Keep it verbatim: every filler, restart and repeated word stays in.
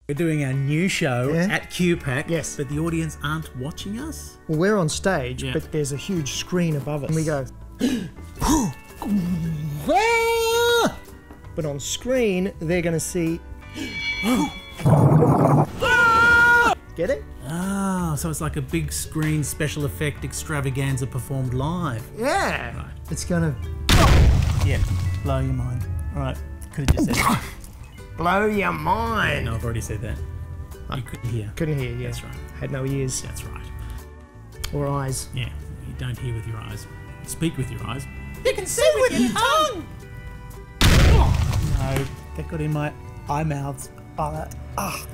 We're doing our new show Yeah. at Q PAC, Yes. but the audience aren't watching us. Well, we're on stage, Yeah. but there's a huge screen above us. And we go... But on screen, they're going to see... Get it? Ah, so it's like a big screen special effect extravaganza performed live. Yeah. Right. It's going to... Yeah, blow your mind. All right, could have just said that. Blow your mind. No, I've already said that. You couldn't hear. Couldn't hear, yeah. That's right. Had no ears That's right. or eyes. Yeah, you don't hear with your eyes. Speak with your eyes. You can see with your tongue. No, that got in my eye mouths. Oh, that, ah.